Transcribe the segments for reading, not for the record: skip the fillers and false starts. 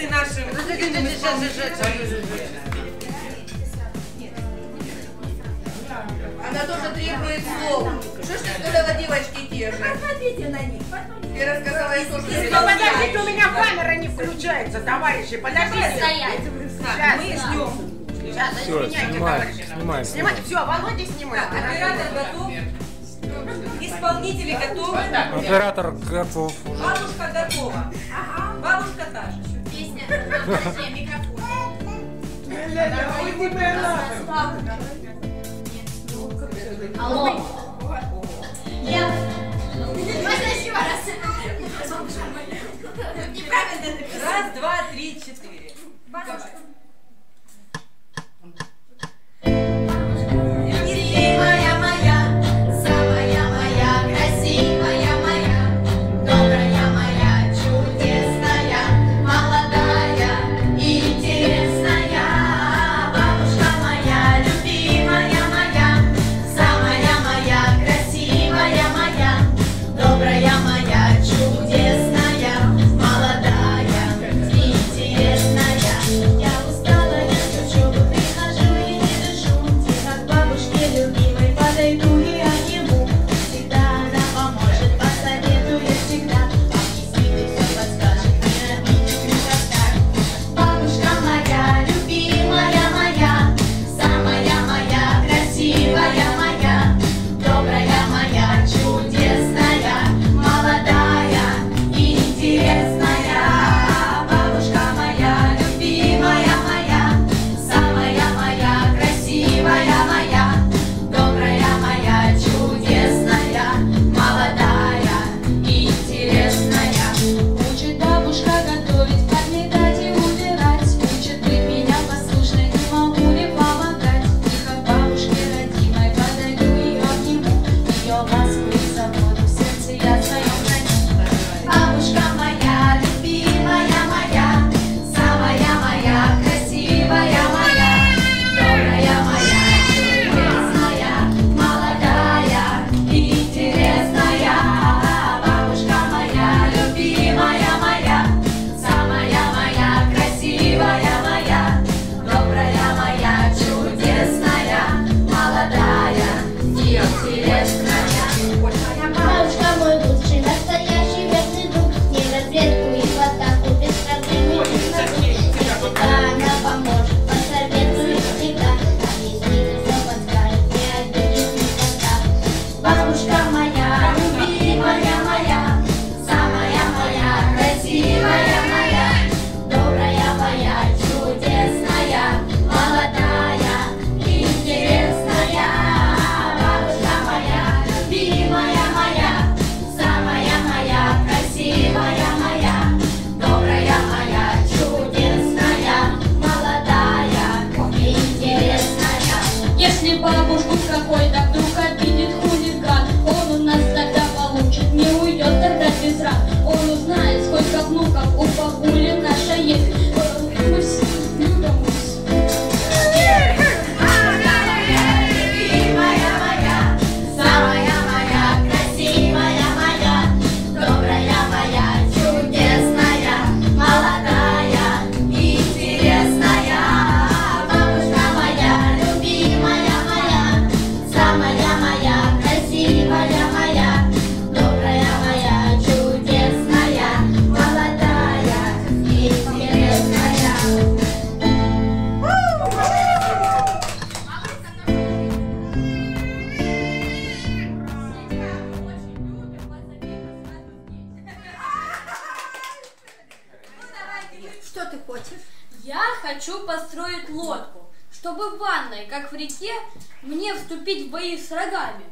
традиции наши. Она тоже требует слов. Что ж ты сказала, девочки, те же? Посмотрите на них. Ты рассказала и тоже. Подождите, у меня камера не включается, товарищи, подождите. Стоять. Сейчас. Мы ждем. Сейчас, Все, снимай. Снимайте, все, Володя снимает. Оператор готов? Исполнители готовы? Оператор готов уже. Бабушка готова. Ага. Бабушка та же. Песня. Подожди, микрофон. Алло. Я. Можно еще раз? Неправильно написано. Раз, два, три, четыре. Бабушка. Любимая моя, самая моя, красивая моя, добрая моя, чудесная, молодая и интересная. Бабушка моя, любимая моя, самая моя, красивая моя, добрая моя, чудесная, молодая и интересная. Я устала, я с учебы прихожу и не дышу. Тихо к бабушке любимой подойду и обниму. Всегда она поможет, посоветует всегда. Объяснит и все подскажет, не обидит никогда. Бабушка моя, любимая моя, самая моя, красивая моя, добрая моя, чудесная, молодая и интересная. Бабушка моя, любимая моя, самая моя, красивая моя, добрая моя, чудесная, молодая и интересная. Учит бабушка готовить, подметать и убирать, учит быть меня послушной, не могу ли помогать. Тихо к бабушке родимой подойду и обниму, ее ласку и заботу в сердце я своем храню. Бабушка моя, любимая моя, самая моя, красивая моя, добрая моя, чудесная, молодая и интересная. Бабушка моя, любимая моя, самая моя, красивая моя, добрая моя, чудесная, молодая и интересная. Бабушка мой лучший, настоящий верный друг, не в разведку и в атаку, без проблем и без нагрузок. Всегда она поможет, посоветует всегда, объяснит и все подскажет, не обидит никогда. Бабушка моя, любимая моя, самая моя, красивая моя, добрая моя, чудесная, молодая и интересная. Бабушка моя, любимая моя, самая моя, красивая моя, добрая моя, чудесная, молодая и интересная. Если бабушку какой-то вдруг обидит хулиган, он у нас тогда получит, не уйдет тогда без ран. Он узнает, сколько внуков у бабули нашей есть. Любимая моя, самая моя, красивая моя, добрая моя, чудесная, молодая и интересная. Бабушка моя, любимая моя, самая моя, красивая моя, добрая моя, чудесная, молодая и интересная. Что ты хочешь? Я хочу построить лодку, чтобы в ванной, как в реке, мне вступить в бои с рогами.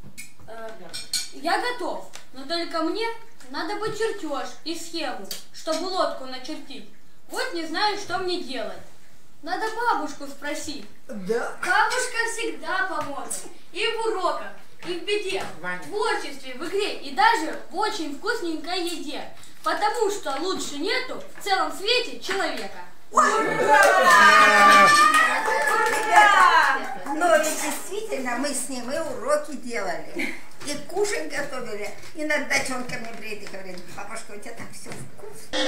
Я готов, но только мне надо бы чертеж и схему, чтобы лодку начертить. Вот не знаю, что мне делать. Надо бабушку спросить. Да. Бабушка всегда поможет. И в уроках, и в беде, в творчестве, в игре, и даже в очень вкусненькой еде. Потому что лучше нету в целом свете человека. Ребята, но ведь действительно мы с ним и уроки делали, И кушать готовили, и над дочонками брили, говорили, бабушка, у тебя так все вкусно.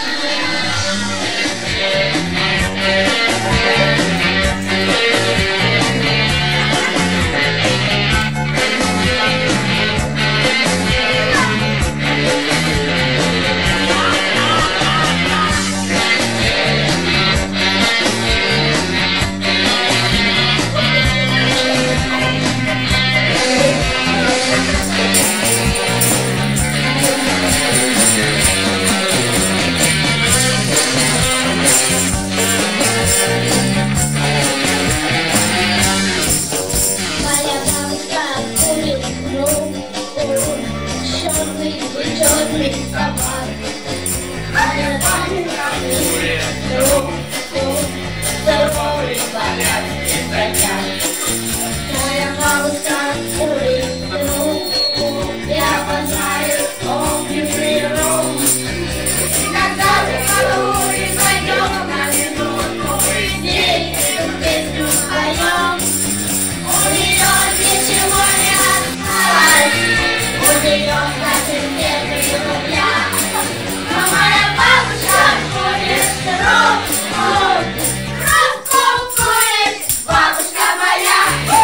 Моя бабушка курит трубку, я обожаю огненный ром. Когда мы в калуре пойдем на минутку, с ней эту песню споем. У нее ничего не осталось, у нее даже нет рубля. Но моя бабушка курит трубку, трубку курит бабушка моя.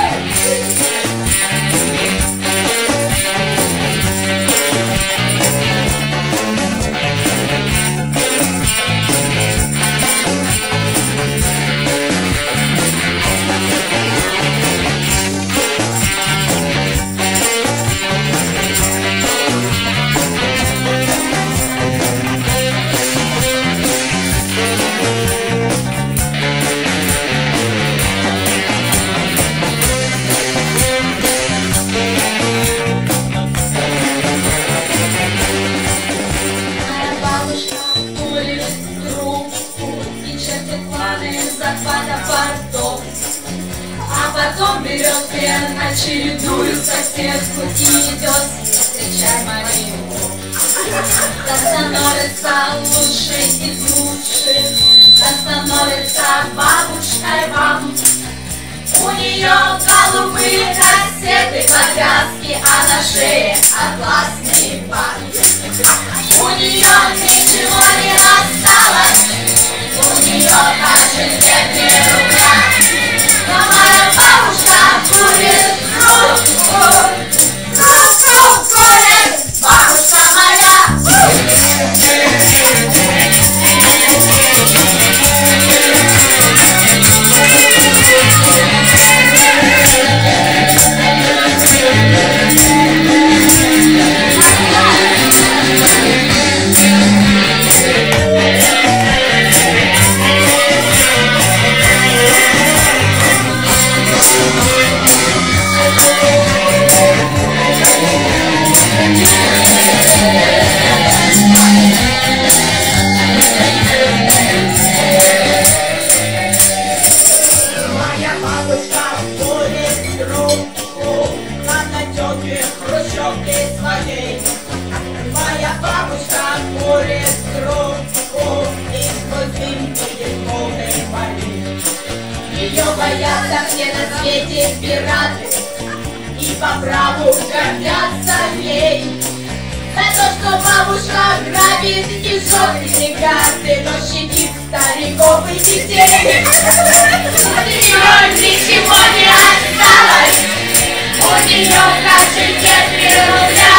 Моя бабушка курит трубку и чертит планы захвата портов. А потом берет плен очередную соседку и идет встречать Марию. Так становится лучше из лучших, так становится бабушкой вам. У нее голубые кассеты, повязки, а на шее атласные банки. У нее ничего не осталось, у нее даже нет ни рубля. Но моя бабушка курит трубку, трубку курит бабушка моя. Моя бабушка курит трубку на ночевке хрущевке своей. Моя бабушка курит трубку и сквозь дым видит полные поли. Ее боятся все на свете пираты и по праву гордятся ей. За то, что бабушка грабит и жжет регаты, но щадит стариков и детей. У нее ничего не осталось, у нее даже нет ни рубля.